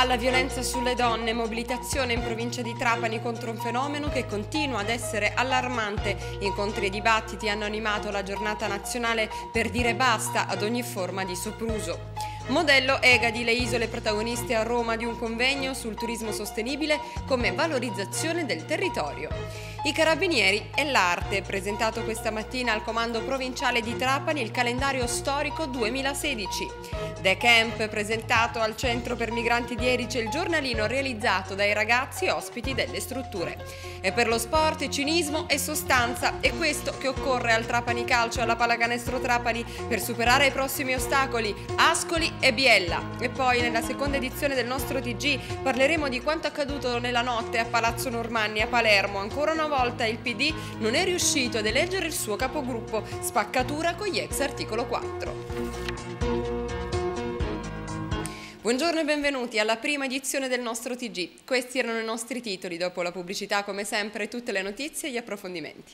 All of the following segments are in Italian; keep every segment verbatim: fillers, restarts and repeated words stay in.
alla violenza sulle donne, mobilitazione in provincia di Trapani contro un fenomeno che continua ad essere allarmante. Incontri e dibattiti hanno animato la giornata nazionale per dire basta ad ogni forma di sopruso. Modello Egadi, le isole protagoniste a Roma di un convegno sul turismo sostenibile come valorizzazione del territorio. I Carabinieri e l'arte, presentato questa mattina al Comando Provinciale di Trapani il calendario storico duemilasedici. The Camp, presentato al Centro per Migranti di Erice, il giornalino realizzato dai ragazzi ospiti delle strutture. E per lo sport, cinismo e sostanza, è questo che occorre al Trapani Calcio e alla Pallacanestro Trapani per superare i prossimi ostacoli, Ascoli e Biella. E poi nella seconda edizione del nostro T G parleremo di quanto accaduto nella notte a Palazzo Normanni a Palermo. Ancora una volta il P D non è riuscito ad eleggere il suo capogruppo, spaccatura con gli ex articolo quattro. Buongiorno e benvenuti alla prima edizione del nostro T G. Questi erano i nostri titoli, dopo la pubblicità come sempre tutte le notizie e gli approfondimenti.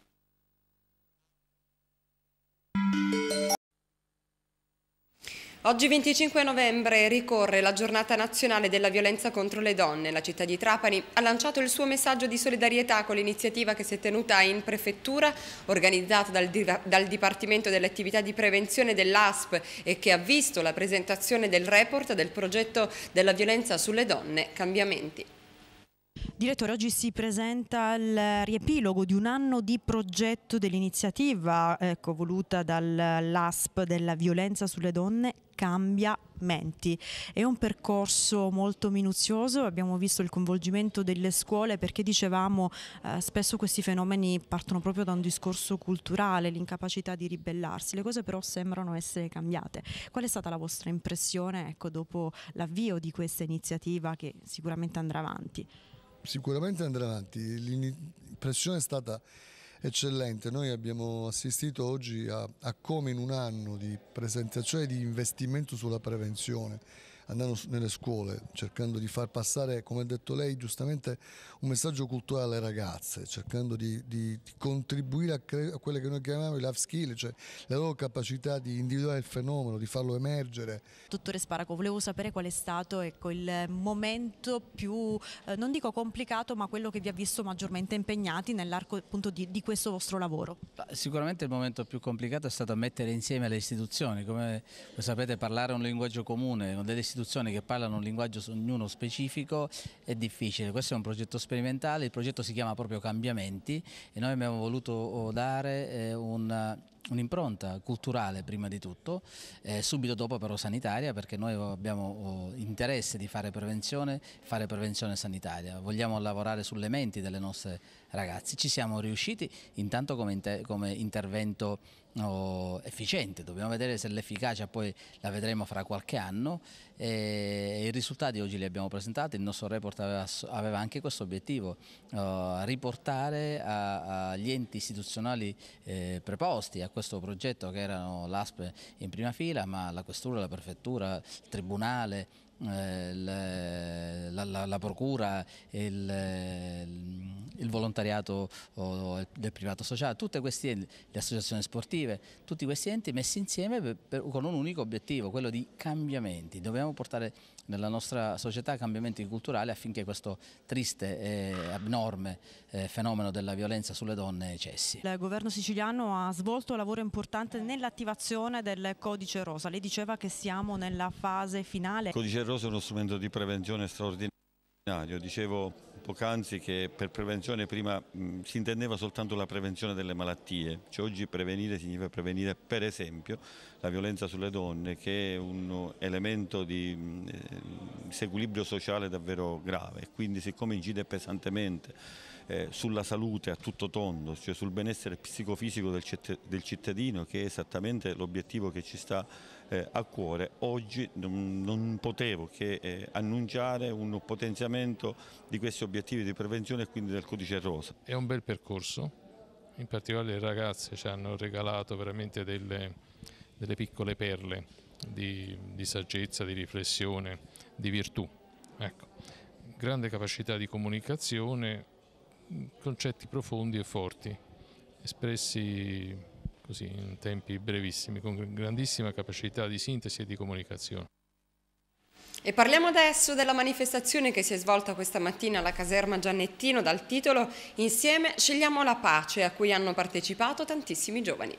Oggi venticinque novembre ricorre la giornata nazionale della violenza contro le donne. La città di Trapani ha lanciato il suo messaggio di solidarietà con l'iniziativa che si è tenuta in prefettura, organizzata dal, dal Dipartimento delle attività di prevenzione dell'A S P e che ha visto la presentazione del report del progetto della violenza sulle donne, Cambiamenti. Direttore, oggi si presenta il riepilogo di un anno di progetto dell'iniziativa ecco, voluta dall'A S P della violenza sulle donne, Cambiamenti. È un percorso molto minuzioso, abbiamo visto il coinvolgimento delle scuole perché dicevamo eh, spesso questi fenomeni partono proprio da un discorso culturale, l'incapacità di ribellarsi, le cose però sembrano essere cambiate. Qual è stata la vostra impressione ecco, dopo l'avvio di questa iniziativa che sicuramente andrà avanti? Sicuramente andrà avanti, l'impressione è stata eccellente. Noi abbiamo assistito oggi a, a come in un anno di presentazione di investimento sulla prevenzione, andando nelle scuole, cercando di far passare, come ha detto lei giustamente, un messaggio culturale alle ragazze, cercando di, di, di contribuire a, a quelle che noi chiamiamo i life skill, cioè la loro capacità di individuare il fenomeno, di farlo emergere. Dottore Sparaco, volevo sapere qual è stato ecco, il momento più, eh, non dico complicato, ma quello che vi ha visto maggiormente impegnati nell'arco appunto di, di questo vostro lavoro. Sicuramente il momento più complicato è stato mettere insieme le istituzioni, come sapete parlare un linguaggio comune, con delle istituzioni che parlano un linguaggio ognuno specifico è difficile. Questo è un progetto sperimentale, il progetto si chiama proprio Cambiamenti e noi abbiamo voluto dare eh, un un'impronta culturale prima di tutto, eh, subito dopo però sanitaria, perché noi abbiamo oh, interesse di fare prevenzione, fare prevenzione sanitaria, vogliamo lavorare sulle menti delle nostre ragazze. Ci siamo riusciti intanto come, inter come intervento oh, efficiente, dobbiamo vedere se l'efficacia poi la vedremo fra qualche anno e i risultati oggi li abbiamo presentati. Il nostro report aveva, aveva anche questo obiettivo, uh, riportare agli enti istituzionali eh, preposti a questo progetto, che erano l'A S P in prima fila, ma la questura, la prefettura, il tribunale, eh, la, la, la procura, il, il volontariato oh, del privato sociale, tutte questi enti, le associazioni sportive, tutti questi enti messi insieme per, per, con un unico obiettivo, quello di cambiamenti. Dobbiamo portare nella nostra società cambiamenti culturali affinché questo triste e abnorme eh, fenomeno della violenza sulle donne cessi. Il governo siciliano ha svolto un lavoro importante nell'attivazione del Codice Rosa. Lei diceva che siamo nella fase finale. Il Codice Rosa è uno strumento di prevenzione straordinario. Dicevo poc'anzi che per prevenzione prima mh, si intendeva soltanto la prevenzione delle malattie, cioè oggi prevenire significa prevenire per esempio la violenza sulle donne, che è un elemento di mh, disequilibrio sociale davvero grave, quindi siccome incide pesantemente eh, sulla salute a tutto tondo, cioè sul benessere psicofisico del, del cittadino, che è esattamente l'obiettivo che ci sta eh, a cuore, oggi non, non potevo che eh, annunciare un potenziamento di questi obiettivi di prevenzione e quindi del Codice Rosa. È un bel percorso, in particolare le ragazze ci hanno regalato veramente delle, delle piccole perle di, di saggezza, di riflessione, di virtù. Ecco. Grande capacità di comunicazione, concetti profondi e forti, espressi così in tempi brevissimi, con grandissima capacità di sintesi e di comunicazione. E parliamo adesso della manifestazione che si è svolta questa mattina alla caserma Giannettino dal titolo Insieme scegliamo la pace, a cui hanno partecipato tantissimi giovani.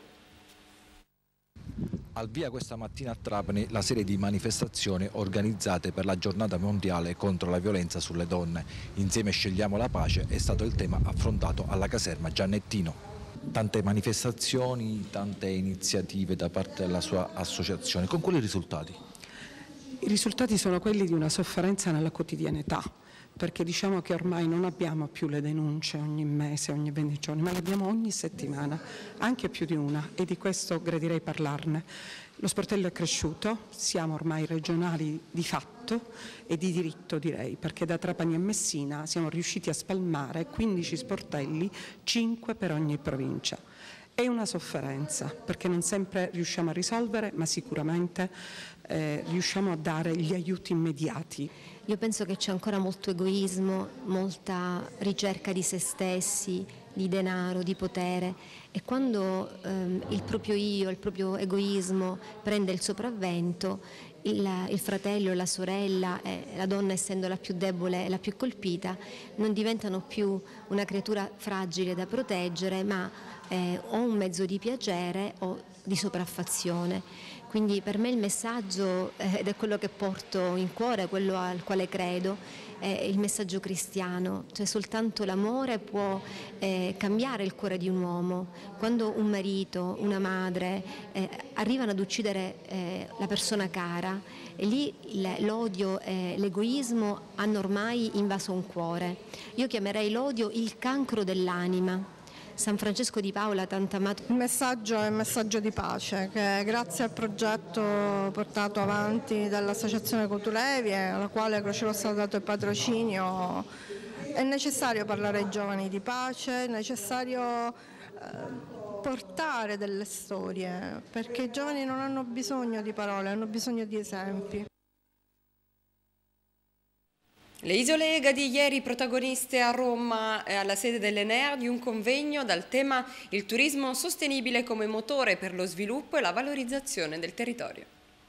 Al via questa mattina a Trapani la serie di manifestazioni organizzate per la giornata mondiale contro la violenza sulle donne. Insieme scegliamo la pace è stato il tema affrontato alla caserma Giannettino. Tante manifestazioni, tante iniziative da parte della sua associazione. Con quali risultati? I risultati sono quelli di una sofferenza nella quotidianità, perché diciamo che ormai non abbiamo più le denunce ogni mese, ogni venti giorni, ma le abbiamo ogni settimana, anche più di una, e di questo gradirei parlarne. Lo sportello è cresciuto, siamo ormai regionali di fatto e di diritto, direi, perché da Trapani a Messina siamo riusciti a spalmare quindici sportelli, cinque per ogni provincia. È una sofferenza, perché non sempre riusciamo a risolvere, ma sicuramente eh, riusciamo a dare gli aiuti immediati. Io penso che c'è ancora molto egoismo, molta ricerca di se stessi, di denaro, di potere, e quando ehm, il proprio io, il proprio egoismo prende il sopravvento, il, il fratello, la sorella, eh, la donna essendo la più debole e la più colpita, non diventano più una creatura fragile da proteggere, ma eh, o un mezzo di piacere o di sopraffazione. Quindi per me il messaggio, eh, ed è quello che porto in cuore, quello al quale credo, è il messaggio cristiano, cioè soltanto l'amore può eh, cambiare il cuore di un uomo. Quando un marito, una madre eh, arrivano ad uccidere eh, la persona cara, e lì l'odio e l'egoismo hanno ormai invaso un cuore. Io chiamerei l'odio il cancro dell'anima. San Francesco di Paola, tanto amato. Il messaggio è un messaggio di pace che grazie al progetto portato avanti dall'Associazione Cotulevi, alla quale Croce Rossa ha dato il patrocinio, è necessario parlare ai giovani di pace, è necessario eh, portare delle storie, perché i giovani non hanno bisogno di parole, hanno bisogno di esempi. Le isole Egadi ieri protagoniste a Roma, alla sede dell'Enea, di un convegno dal tema il turismo sostenibile come motore per lo sviluppo e la valorizzazione del territorio.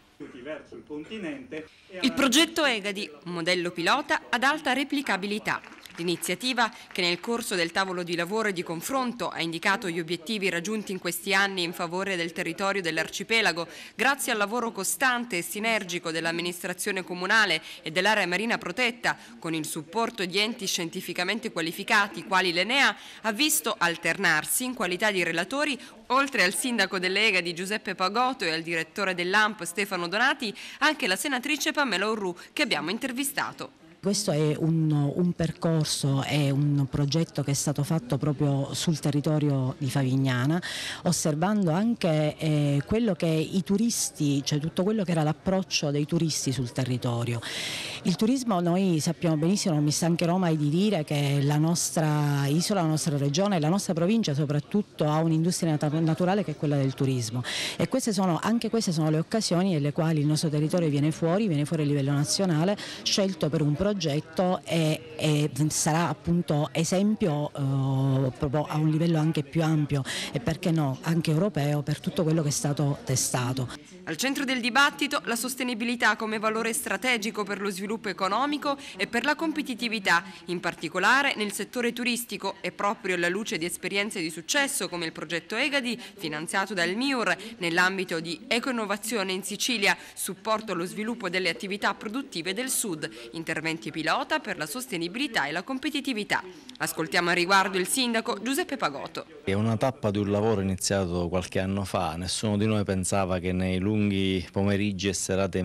Il progetto Egadi, un modello pilota ad alta replicabilità. L'iniziativa, che nel corso del tavolo di lavoro e di confronto ha indicato gli obiettivi raggiunti in questi anni in favore del territorio dell'arcipelago, grazie al lavoro costante e sinergico dell'amministrazione comunale e dell'area marina protetta, con il supporto di enti scientificamente qualificati quali l'Enea, ha visto alternarsi in qualità di relatori, oltre al sindaco delle Egadi Giuseppe Pagotto e al direttore dell'A M P Stefano Donati, anche la senatrice Pamela Orru, che abbiamo intervistato. Questo è un, un percorso, è un progetto che è stato fatto proprio sul territorio di Favignana, osservando anche eh, quello che i turisti, cioè tutto quello che era l'approccio dei turisti sul territorio. Il turismo, noi sappiamo benissimo, non mi stancherò mai di dire che la nostra isola, la nostra regione, la nostra provincia soprattutto ha un'industria naturale che è quella del turismo, e queste sono, anche queste sono le occasioni nelle quali il nostro territorio viene fuori, viene fuori a livello nazionale, scelto per un progetto progetto e, e sarà appunto esempio eh, proprio a un livello anche più ampio e perché no anche europeo per tutto quello che è stato testato. Al centro del dibattito la sostenibilità come valore strategico per lo sviluppo economico e per la competitività, in particolare nel settore turistico, e proprio alla luce di esperienze di successo come il progetto Egadi, finanziato dal M I U R nell'ambito di ecoinnovazione in Sicilia, supporto allo sviluppo delle attività produttive del Sud, interventi pilota per la sostenibilità e la competitività. Ascoltiamo a riguardo il sindaco Giuseppe Pagotto. È una tappa di un lavoro iniziato qualche anno fa, nessuno di noi pensava che nei lunghi pomeriggi e serate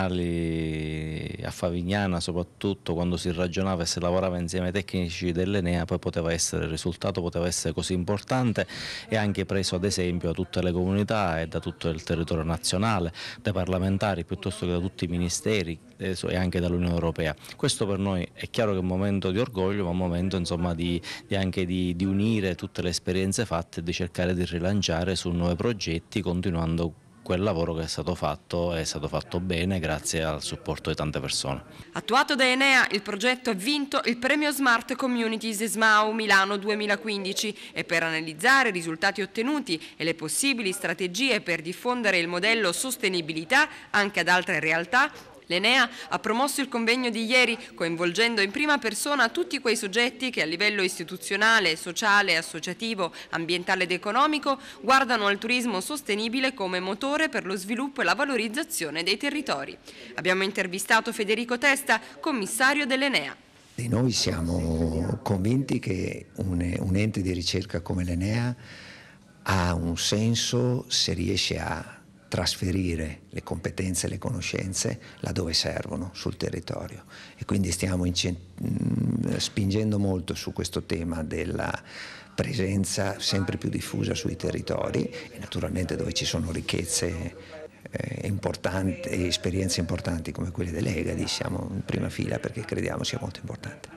invernali a Favignana, soprattutto quando si ragionava e si lavorava insieme ai tecnici dell'Enea, poi poteva essere il risultato, poteva essere così importante e anche preso ad esempio da tutte le comunità e da tutto il territorio nazionale, dai parlamentari piuttosto che da tutti i ministeri e anche dall'Unione Europea. Questo per noi è chiaro che è un momento di orgoglio, ma un momento insomma di, di anche di, di unire tutte le esperienze fatte e di cercare di rilanciare su nuovi progetti, continuando quel lavoro che è stato fatto è stato fatto bene grazie al supporto di tante persone. Attuato da Enea, il progetto ha vinto il premio Smart Communities S M A U Milano duemilaquindici e per analizzare i risultati ottenuti e le possibili strategie per diffondere il modello sostenibilità anche ad altre realtà, L'Enea ha promosso il convegno di ieri, coinvolgendo in prima persona tutti quei soggetti che a livello istituzionale, sociale, associativo, ambientale ed economico guardano al turismo sostenibile come motore per lo sviluppo e la valorizzazione dei territori. Abbiamo intervistato Federico Testa, commissario dell'Enea. E noi siamo convinti che un, un ente di ricerca come l'Enea ha un senso se riesce a trasferire le competenze e le conoscenze laddove servono sul territorio, e quindi stiamo spingendo molto su questo tema della presenza sempre più diffusa sui territori e naturalmente dove ci sono ricchezze eh, importanti e esperienze importanti come quelle dell'Egadi siamo in prima fila perché crediamo sia molto importante.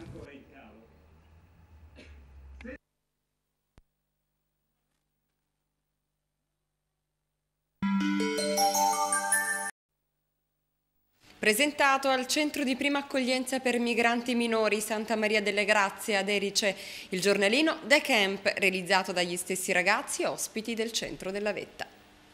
Presentato al Centro di Prima Accoglienza per Migranti Minori Santa Maria delle Grazie ad Erice il giornalino The Camp, realizzato dagli stessi ragazzi ospiti del centro della Vetta.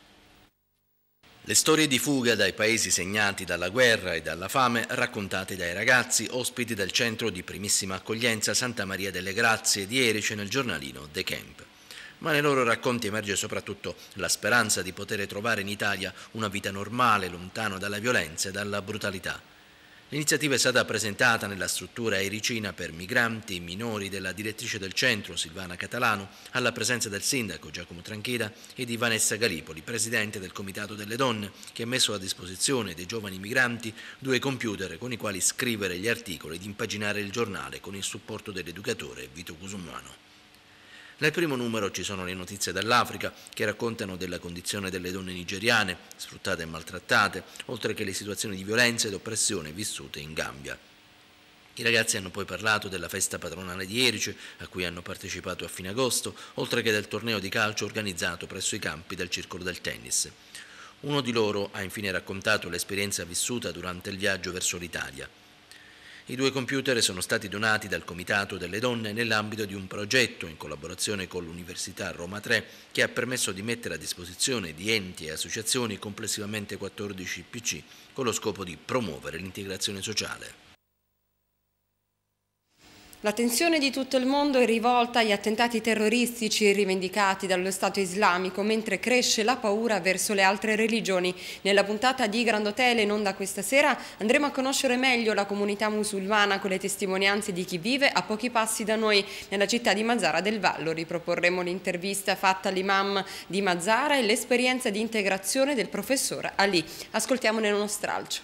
Le storie di fuga dai paesi segnati dalla guerra e dalla fame raccontate dai ragazzi ospiti del Centro di Primissima Accoglienza Santa Maria delle Grazie di Erice nel giornalino The Camp. Ma nei loro racconti emerge soprattutto la speranza di poter trovare in Italia una vita normale, lontano dalla violenza e dalla brutalità. L'iniziativa è stata presentata nella struttura ericina per migranti minori della direttrice del centro, Silvana Catalano, alla presenza del sindaco Giacomo Tranchida e di Vanessa Galipoli, presidente del Comitato delle Donne, che ha messo a disposizione dei giovani migranti due computer con i quali scrivere gli articoli ed impaginare il giornale con il supporto dell'educatore Vito Cusumano. Nel primo numero ci sono le notizie dall'Africa che raccontano della condizione delle donne nigeriane, sfruttate e maltrattate, oltre che le situazioni di violenza ed oppressione vissute in Gambia. I ragazzi hanno poi parlato della festa patronale di Erice, a cui hanno partecipato a fine agosto, oltre che del torneo di calcio organizzato presso i campi del Circolo del Tennis. Uno di loro ha infine raccontato l'esperienza vissuta durante il viaggio verso l'Italia. I due computer sono stati donati dal Comitato delle Donne nell'ambito di un progetto in collaborazione con l'Università Roma tre che ha permesso di mettere a disposizione di enti e associazioni complessivamente quattordici P C con lo scopo di promuovere l'integrazione sociale. La tensione di tutto il mondo è rivolta agli attentati terroristici rivendicati dallo Stato islamico, mentre cresce la paura verso le altre religioni. Nella puntata di Grandotele in onda questa sera andremo a conoscere meglio la comunità musulmana con le testimonianze di chi vive a pochi passi da noi nella città di Mazara del Vallo. Riproporremo l'intervista fatta all'imam di Mazara e l'esperienza di integrazione del professor Ali. Ascoltiamone uno stralcio.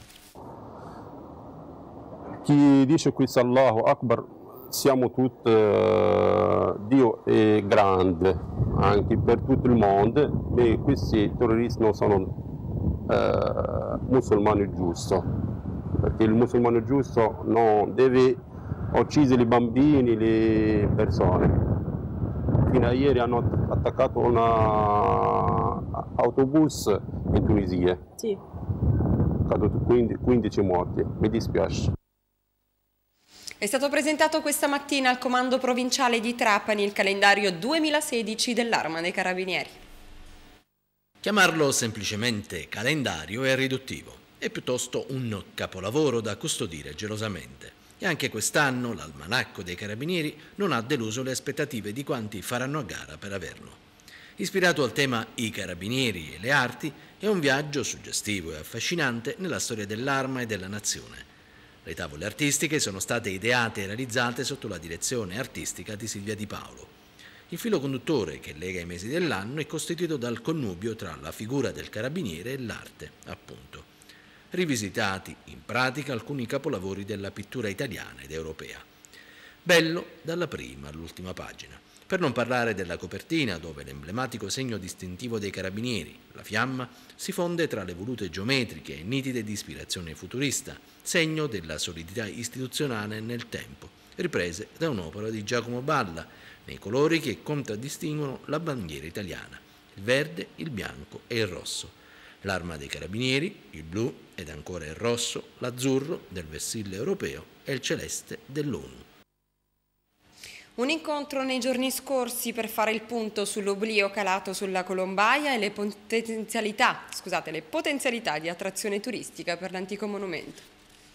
Chi dice qui Allahu Akbar, siamo tutti, eh, Dio è grande anche per tutto il mondo, e questi terroristi non sono eh, musulmani giusti, perché il musulmano giusto non deve uccidere i bambini, le persone. Fino a ieri hanno attaccato un autobus in Tunisia, sì. Caduto quindici morti, mi dispiace. È stato presentato questa mattina al Comando Provinciale di Trapani il calendario duemilasedici dell'Arma dei Carabinieri. Chiamarlo semplicemente calendario è riduttivo, è piuttosto un capolavoro da custodire gelosamente. E anche quest'anno l'Almanacco dei Carabinieri non ha deluso le aspettative di quanti faranno a gara per averlo. Ispirato al tema I Carabinieri e le arti, è un viaggio suggestivo e affascinante nella storia dell'arma e della nazione. Le tavole artistiche sono state ideate e realizzate sotto la direzione artistica di Silvia Di Paolo. Il filo conduttore che lega i mesi dell'anno è costituito dal connubio tra la figura del carabiniere e l'arte, appunto. Rivisitati in pratica alcuni capolavori della pittura italiana ed europea. Bello dalla prima all'ultima pagina. Per non parlare della copertina, dove l'emblematico segno distintivo dei carabinieri, la fiamma, si fonde tra le volute geometriche e nitide di ispirazione futurista, segno della solidità istituzionale nel tempo, riprese da un'opera di Giacomo Balla, nei colori che contraddistinguono la bandiera italiana, il verde, il bianco e il rosso. L'arma dei carabinieri, il blu ed ancora il rosso, l'azzurro del vessillo europeo e il celeste dell'ONU. Un incontro nei giorni scorsi per fare il punto sull'oblio calato sulla Colombaia e le potenzialità, scusate, le potenzialità di attrazione turistica per l'antico monumento.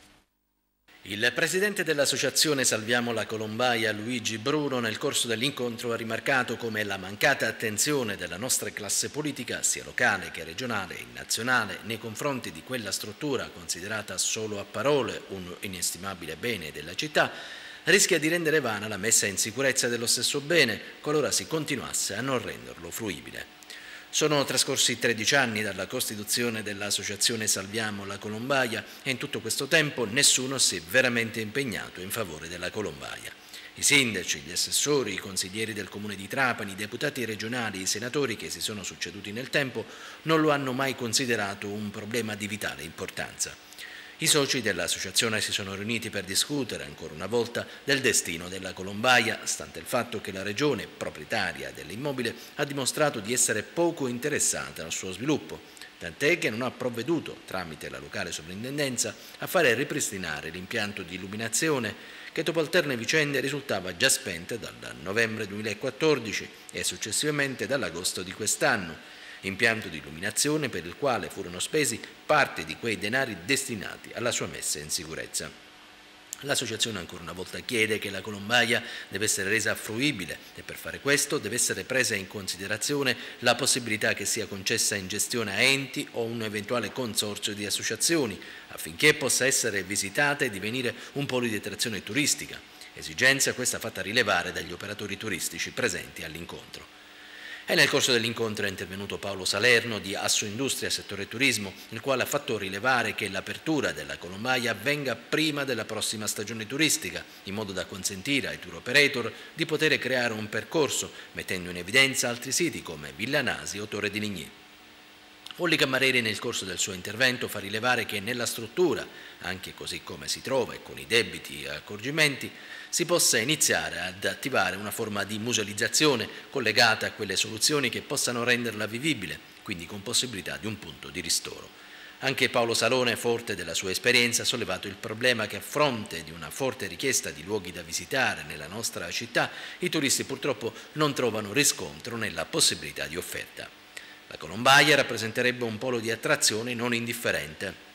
Il presidente dell'associazione Salviamo la Colombaia, Luigi Bruno, nel corso dell'incontro ha rimarcato come la mancata attenzione della nostra classe politica, sia locale che regionale e nazionale, nei confronti di quella struttura considerata solo a parole un inestimabile bene della città, rischia di rendere vana la messa in sicurezza dello stesso bene qualora si continuasse a non renderlo fruibile. Sono trascorsi tredici anni dalla costituzione dell'associazione Salviamo la Colombaia e in tutto questo tempo nessuno si è veramente impegnato in favore della Colombaia. I sindaci, gli assessori, i consiglieri del comune di Trapani, i deputati regionali, i senatori che si sono succeduti nel tempo non lo hanno mai considerato un problema di vitale importanza. I soci dell'associazione si sono riuniti per discutere ancora una volta del destino della Colombaia, stante il fatto che la regione proprietaria dell'immobile ha dimostrato di essere poco interessata al suo sviluppo, tant'è che non ha provveduto, tramite la locale sovrintendenza, a fare ripristinare l'impianto di illuminazione che dopo alterne vicende risultava già spenta dal novembre duemilaquattordici e successivamente dall'agosto di quest'anno, impianto di illuminazione per il quale furono spesi parte di quei denari destinati alla sua messa in sicurezza. L'associazione ancora una volta chiede che la Colombaia deve essere resa fruibile e per fare questo deve essere presa in considerazione la possibilità che sia concessa in gestione a enti o un eventuale consorzio di associazioni affinché possa essere visitata e divenire un polo di attrazione turistica, esigenza questa fatta rilevare dagli operatori turistici presenti all'incontro. E nel corso dell'incontro è intervenuto Paolo Salerno di Assoindustria Settore Turismo, il quale ha fatto rilevare che l'apertura della Colombaia avvenga prima della prossima stagione turistica, in modo da consentire ai tour operator di poter creare un percorso, mettendo in evidenza altri siti come Villa Nasi o Torre di Ligny. Olli Cammareri nel corso del suo intervento fa rilevare che nella struttura, anche così come si trova e con i debiti e accorgimenti, si possa iniziare ad attivare una forma di musealizzazione collegata a quelle soluzioni che possano renderla vivibile, quindi con possibilità di un punto di ristoro. Anche Paolo Salone, forte della sua esperienza, ha sollevato il problema che a fronte di una forte richiesta di luoghi da visitare nella nostra città, i turisti purtroppo non trovano riscontro nella possibilità di offerta. La Colombaia rappresenterebbe un polo di attrazione non indifferente.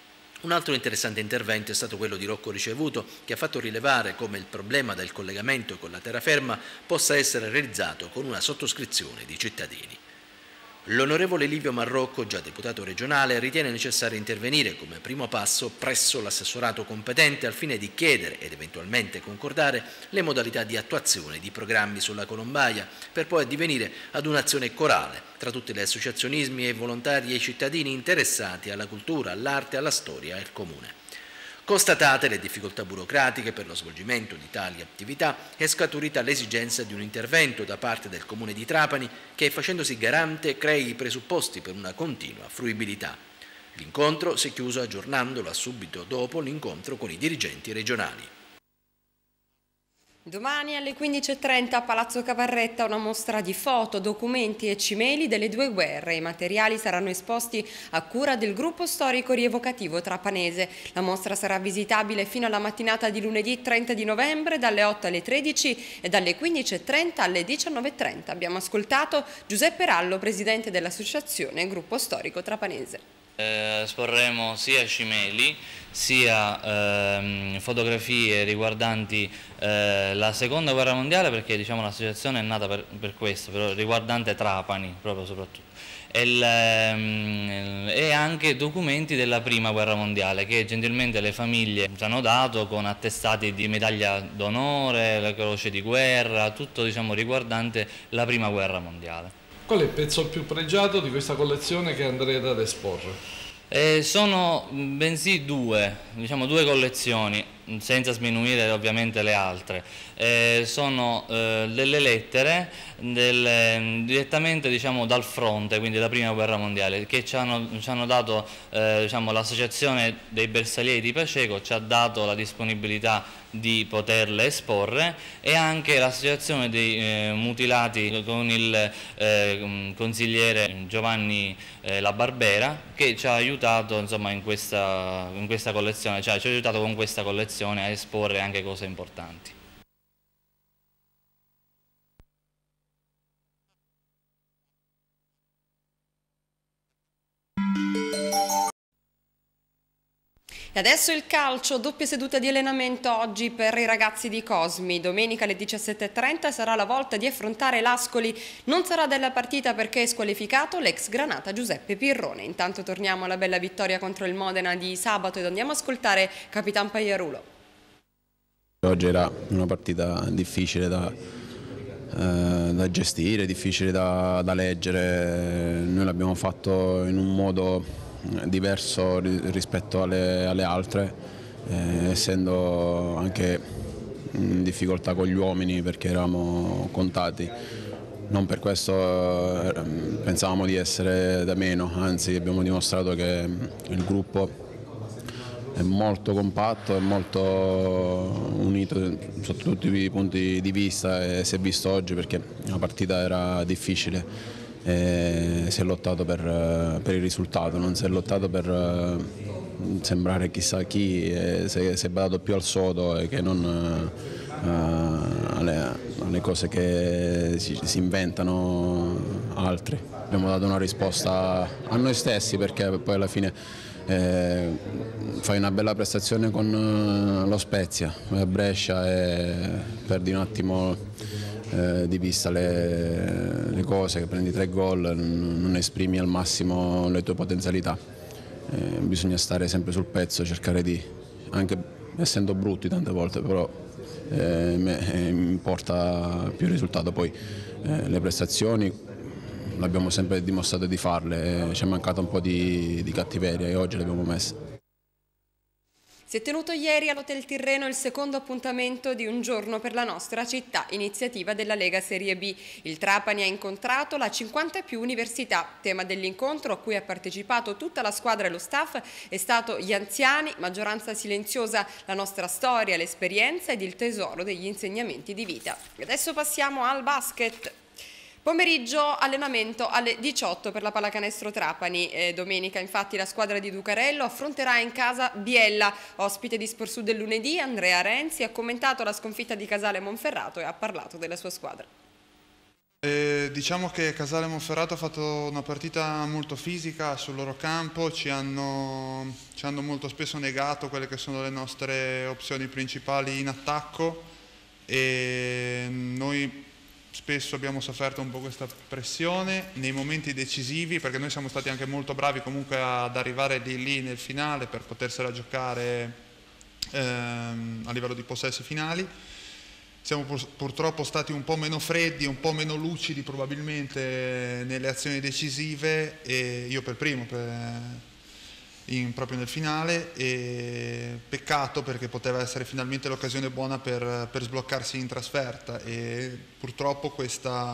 Un altro interessante intervento è stato quello di Rocco Ricevuto, che ha fatto rilevare come il problema del collegamento con la terraferma possa essere realizzato con una sottoscrizione di cittadini. L'onorevole Livio Marrocco, già deputato regionale, ritiene necessario intervenire come primo passo presso l'assessorato competente al fine di chiedere ed eventualmente concordare le modalità di attuazione di programmi sulla Colombaia per poi addivenire ad un'azione corale tra tutti gli associazionismi e volontari e i cittadini interessati alla cultura, all'arte, alla storia e al comune. Constatate le difficoltà burocratiche per lo svolgimento di tali attività, è scaturita l'esigenza di un intervento da parte del Comune di Trapani che, facendosi garante, crei i presupposti per una continua fruibilità. L'incontro si è chiuso aggiornandolo a subito dopo l'incontro con i dirigenti regionali. Domani alle quindici e trenta a Palazzo Cavarretta una mostra di foto, documenti e cimeli delle due guerre. I materiali saranno esposti a cura del gruppo storico rievocativo trapanese. La mostra sarà visitabile fino alla mattinata di lunedì trenta di novembre dalle otto alle tredici e dalle quindici e trenta alle diciannove e trenta. Abbiamo ascoltato Giuseppe Rallo, presidente dell'associazione Gruppo Storico Trapanese. Eh, esporremo sia cimeli sia ehm, fotografie riguardanti eh, la seconda guerra mondiale, perché diciamo l'associazione è nata per, per questo, però riguardante Trapani proprio soprattutto, e, il, ehm, e anche documenti della prima guerra mondiale che gentilmente le famiglie ci hanno dato, con attestati di medaglia d'onore, la croce di guerra, tutto diciamo riguardante la prima guerra mondiale. Qual è il pezzo più pregiato di questa collezione che andrete ad esporre? Eh, sono bensì due, diciamo due collezioni, senza sminuire ovviamente le altre. Eh, sono eh, delle lettere del, direttamente diciamo, dal fronte, quindi dalla prima guerra mondiale, che ci hanno, ci hanno dato eh, diciamo, l'associazione dei bersaglieri di Paceco, ci ha dato la disponibilità di poterle esporre, e anche l'associazione dei eh, mutilati con il eh, consigliere Giovanni eh, La Barbera, che ci ha aiutato insomma, in, questa, in questa collezione, cioè ci ha aiutato con questa collezione a esporre anche cose importanti. E adesso il calcio, doppia seduta di allenamento oggi per i ragazzi di Cosmi. Domenica alle diciassette e trenta sarà la volta di affrontare l'Ascoli. Non sarà della partita perché è squalificato l'ex Granata Giuseppe Pirrone. Intanto torniamo alla bella vittoria contro il Modena di sabato ed andiamo a ascoltare Capitan Pagliarulo. Oggi era una partita difficile da, eh, da gestire, difficile da, da leggere. Noi l'abbiamo fatto in un modo diverso rispetto alle, alle altre, eh, essendo anche in difficoltà con gli uomini perché eravamo contati. Non per questo eh, pensavamo di essere da meno, anzi abbiamo dimostrato che il gruppo è molto compatto, è molto unito sotto tutti i punti di vista e si è visto oggi perché la partita era difficile. E si è lottato per, per il risultato, non si è lottato per uh, sembrare chissà chi, e si, è, si è badato più al sodo e che non uh, alle, alle cose che si, si inventano altri. Abbiamo dato una risposta a noi stessi perché poi alla fine eh, fai una bella prestazione con uh, lo Spezia, a Brescia e perdi un attimo Eh, di vista le, le cose, che prendi tre gol, non esprimi al massimo le tue potenzialità. Eh, bisogna stare sempre sul pezzo, cercare di, anche essendo brutti tante volte, però eh, me, importa più il risultato. Poi eh, le prestazioni l'abbiamo sempre dimostrato di farle, eh, ci è mancato un po' di, di cattiveria e oggi le abbiamo messe. Si è tenuto ieri all'Hotel Tirreno il secondo appuntamento di Un giorno per la nostra città, iniziativa della Lega Serie B. Il Trapani ha incontrato la cinquanta e più università. Tema dell'incontro, a cui ha partecipato tutta la squadra e lo staff, è stato Gli anziani, maggioranza silenziosa, la nostra storia, l'esperienza ed il tesoro degli insegnamenti di vita. Adesso passiamo al basket. Pomeriggio allenamento alle diciotto per la Pallacanestro Trapani. Eh, domenica infatti la squadra di Ducarello affronterà in casa Biella. Ospite di Sport Sud del lunedì, Andrea Renzi ha commentato la sconfitta di Casale Monferrato e ha parlato della sua squadra. Eh, diciamo che Casale Monferrato ha fatto una partita molto fisica sul loro campo, ci hanno, ci hanno molto spesso negato quelle che sono le nostre opzioni principali in attacco e noi spesso abbiamo sofferto un po' questa pressione nei momenti decisivi, perché noi siamo stati anche molto bravi comunque ad arrivare di lì nel finale per potersela giocare ehm, a livello di possessi finali. Siamo pur, purtroppo stati un po' meno freddi, un po' meno lucidi probabilmente nelle azioni decisive, e io per primo per, in, proprio nel finale, e peccato perché poteva essere finalmente l'occasione buona per, per sbloccarsi in trasferta, e purtroppo questa,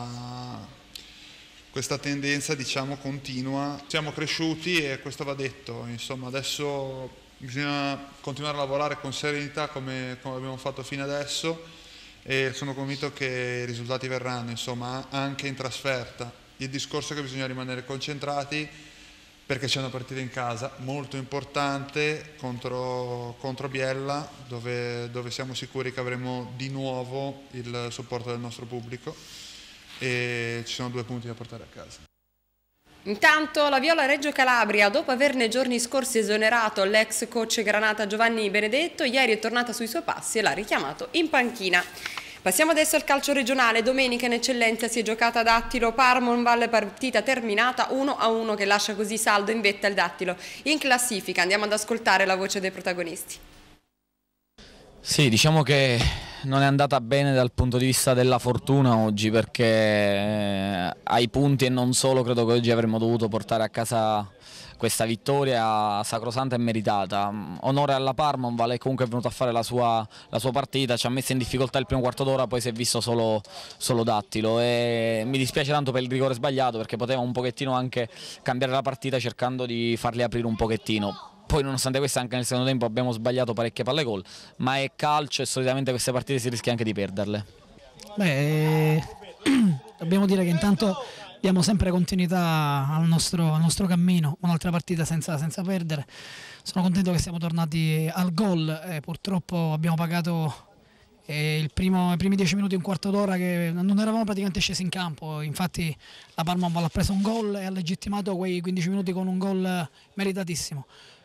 questa tendenza diciamo continua. Siamo cresciuti e questo va detto, insomma adesso bisogna continuare a lavorare con serenità come, come abbiamo fatto fino adesso, e sono convinto che i risultati verranno, insomma, anche in trasferta. Il discorso è che bisogna rimanere concentrati perché c'è una partita in casa molto importante contro, contro Biella, dove, dove siamo sicuri che avremo di nuovo il supporto del nostro pubblico e ci sono due punti da portare a casa. Intanto la Viola Reggio Calabria, dopo aver nei giorni scorsi esonerato l'ex coach Granata Giovanni Benedetto, ieri è tornata sui suoi passi e l'ha richiamato in panchina. Passiamo adesso al calcio regionale. Domenica in eccellenza si è giocata a Dattilo Parmonval, partita terminata uno a uno che lascia così saldo in vetta il Dattilo in classifica. Andiamo ad ascoltare la voce dei protagonisti. Sì, diciamo che non è andata bene dal punto di vista della fortuna oggi, perché eh, ai punti e non solo credo che oggi avremmo dovuto portare a casa questa vittoria sacrosanta e meritata. Onore alla Parmonval, è comunque venuto a fare la sua, la sua partita, ci ha messo in difficoltà il primo quarto d'ora, poi si è visto solo, solo Dattilo, e mi dispiace tanto per il rigore sbagliato, perché poteva un pochettino anche cambiare la partita cercando di farli aprire un pochettino. Poi nonostante questo anche nel secondo tempo abbiamo sbagliato parecchie palle gol, ma è calcio e solitamente queste partite si rischia anche di perderle. Beh, dobbiamo dire che intanto diamo sempre continuità al nostro, al nostro cammino, un'altra partita senza, senza perdere. Sono contento che siamo tornati al gol, eh, purtroppo abbiamo pagato eh, il primo, i primi dieci minuti, un quarto d'ora che non eravamo praticamente scesi in campo, infatti la Parma ha preso un gol e ha legittimato quei quindici minuti con un gol meritatissimo.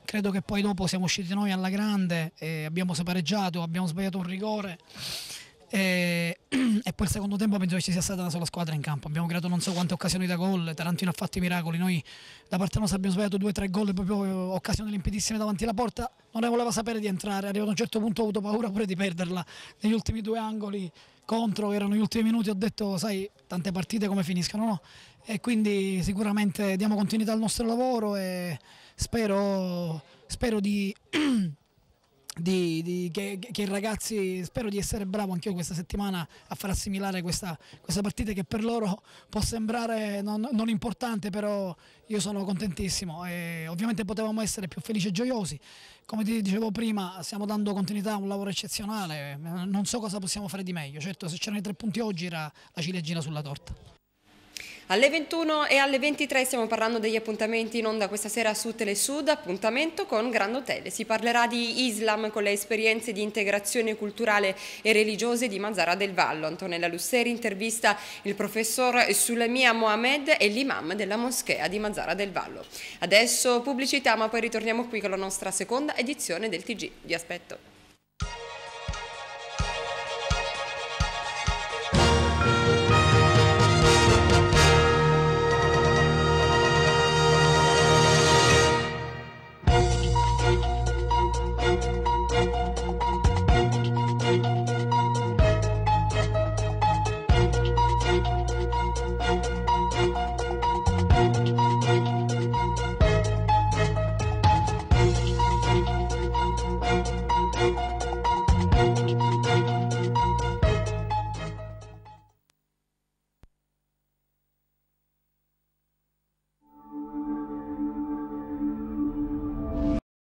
credo che poi dopo siamo usciti noi alla grande, e abbiamo pareggiato, abbiamo sbagliato un rigore. E, e poi il secondo tempo penso che ci sia stata una sola squadra in campo, abbiamo creato non so quante occasioni da gol, Tarantino ha fatto i miracoli, noi da parte nostra abbiamo sbagliato due o tre gol, proprio occasioni limpidissime davanti alla porta, non ne voleva sapere di entrare, arrivato a un certo punto ho avuto paura pure di perderla, negli ultimi due angoli contro, che erano gli ultimi minuti, ho detto sai tante partite come finiscono, no? E quindi sicuramente diamo continuità al nostro lavoro e spero, spero di... Di, di, che, che i ragazzi, spero di essere bravo anch'io questa settimana a far assimilare questa, questa partita che per loro può sembrare non, non importante, però io sono contentissimo e ovviamente potevamo essere più felici e gioiosi. Come ti dicevo prima, stiamo dando continuità a un lavoro eccezionale, non so cosa possiamo fare di meglio, certo se c'erano i tre punti oggi era la ciliegina sulla torta. Alle ventuno e alle ventitré stiamo parlando degli appuntamenti in onda questa sera su Telesud, appuntamento con Grand Hotel. Si parlerà di Islam con le esperienze di integrazione culturale e religiose di Mazara del Vallo. Antonella Lusseri intervista il professor Sulemia Mohamed e l'imam della moschea di Mazara del Vallo. Adesso pubblicità, ma poi ritorniamo qui con la nostra seconda edizione del T G. Vi aspetto.